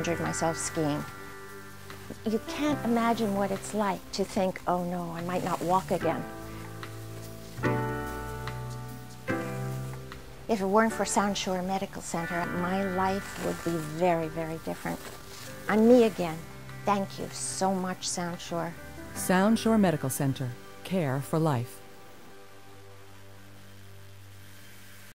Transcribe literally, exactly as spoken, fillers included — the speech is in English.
injured myself skiing. You can't imagine what it's like to think, oh no, I might not walk again. If it weren't for Sound Shore Medical Center, my life would be very, very different. I'm me again. Thank you so much, Sound Shore. Sound Shore Medical Center. Care for life.